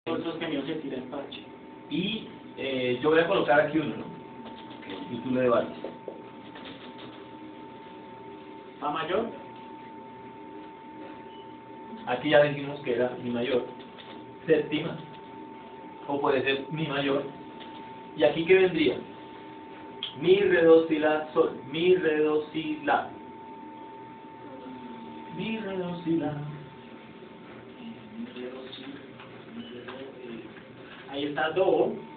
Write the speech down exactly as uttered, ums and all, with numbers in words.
Los sostenidos se tira el parche. Y eh, yo voy a colocar aquí uno, ¿no? Y tú le debates. Fa mayor. Aquí ya dijimos que era mi mayor. Séptima. O puede ser mi mayor. ¿Y aquí qué vendría? Mi, re, do, si, la, sol. Mi, re, do, si, la. Mi, re, do, si, la. Ahí está do.